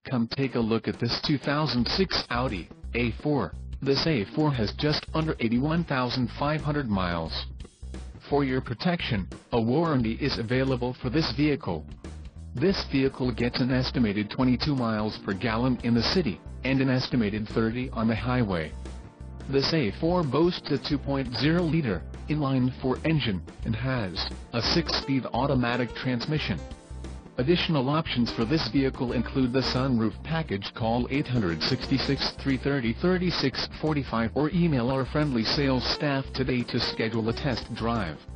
Come take a look at this 2006 Audi A4. This A4 has just under 81,500 miles. For your protection, a warranty is available for this vehicle. This vehicle gets an estimated 22 miles per gallon in the city, and an estimated 30 on the highway. This A4 boasts a 2.0-liter inline-4 engine, and has a 6-speed automatic transmission. Additional options for this vehicle include the sunroof package. Call 866-330-3645 or email our friendly sales staff today to schedule a test drive.